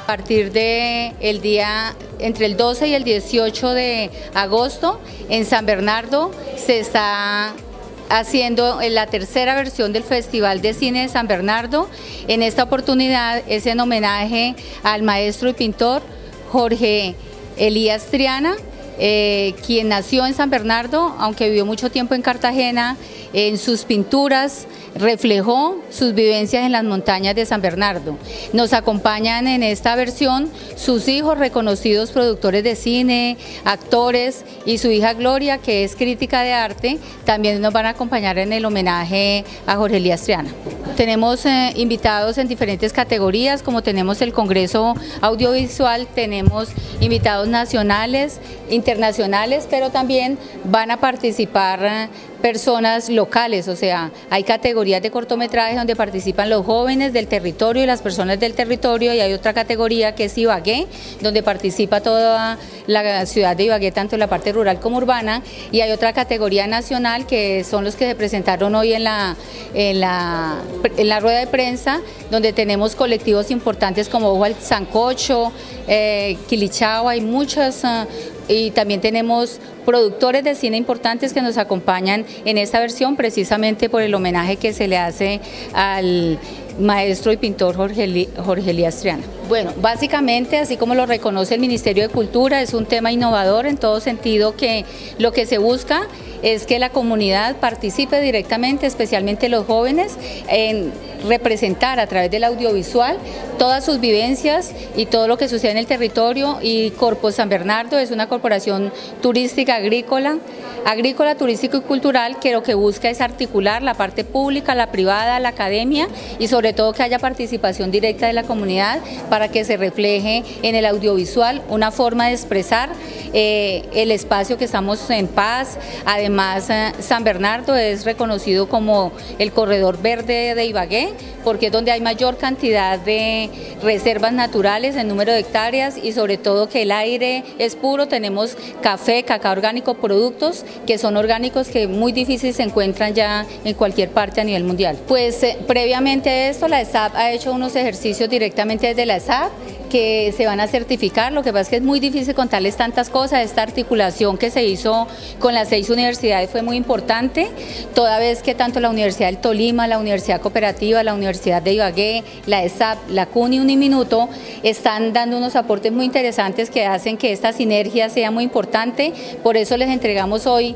A partir de entre el 12 y el 18 de agosto, en San Bernardo se está haciendo la tercera versión del Festival de Cine de San Bernardo. En esta oportunidad es en homenaje al maestro y pintor Jorge Elías Triana, quien nació en San Bernardo, aunque vivió mucho tiempo en Cartagena. En sus pinturas reflejó sus vivencias en las montañas de San Bernardo. Nos acompañan en esta versión sus hijos, reconocidos productores de cine, actores, y su hija Gloria, que es crítica de arte, también nos van a acompañar en el homenaje a Jorge Elías Triana. Tenemos invitados en diferentes categorías, como tenemos el Congreso Audiovisual, tenemos invitados nacionales, internacionales, pero también van a participar personas locales, o sea, hay categorías de cortometrajes donde participan los jóvenes del territorio y las personas del territorio, y hay otra categoría que es Ibagué, donde participa toda la ciudad de Ibagué, tanto en la parte rural como urbana, y hay otra categoría nacional que son los que se presentaron hoy en la rueda de prensa, donde tenemos colectivos importantes como Ojo al Sancocho, Quilichao, hay muchas, y también tenemos productores de cine importantes que nos acompañan en esta versión, precisamente por el homenaje que se le hace al maestro y pintor Jorge Elías Triana. Bueno, básicamente, así como lo reconoce el Ministerio de Cultura, es un tema innovador en todo sentido, que lo que se busca es que la comunidad participe directamente, especialmente los jóvenes, en representar a través del audiovisual todas sus vivencias y todo lo que sucede en el territorio. Y Corpo San Bernardo es una corporación turística agrícola, turístico y cultural, que lo que busca es articular la parte pública, la privada, la academia, y sobre todo que haya participación directa de la comunidad para que se refleje en el audiovisual una forma de expresar el espacio que estamos en paz. Además, San Bernardo es reconocido como el corredor verde de Ibagué, porque es donde hay mayor cantidad de reservas naturales en número de hectáreas, y sobre todo que el aire es puro. Tenemos café, cacao orgánico, productos que son orgánicos que muy difícil se encuentran ya en cualquier parte a nivel mundial. Pues previamente a esto, la ESAP ha hecho unos ejercicios directamente desde la ESAP que se van a certificar. Lo que pasa es que es muy difícil contarles tantas cosas. Esta articulación que se hizo con las 6 universidades fue muy importante, toda vez que tanto la Universidad del Tolima, la Universidad Cooperativa, la Universidad de Ibagué, la ESAP, la CUNY y Uniminuto están dando unos aportes muy interesantes que hacen que esta sinergia sea muy importante. Por eso les entregamos hoy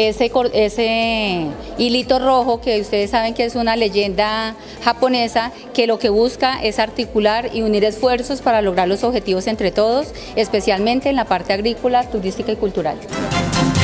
ese hilito rojo, que ustedes saben que es una leyenda japonesa, que lo que busca es articular y unir esfuerzos para lograr los objetivos entre todos, especialmente en la parte agrícola, turística y cultural.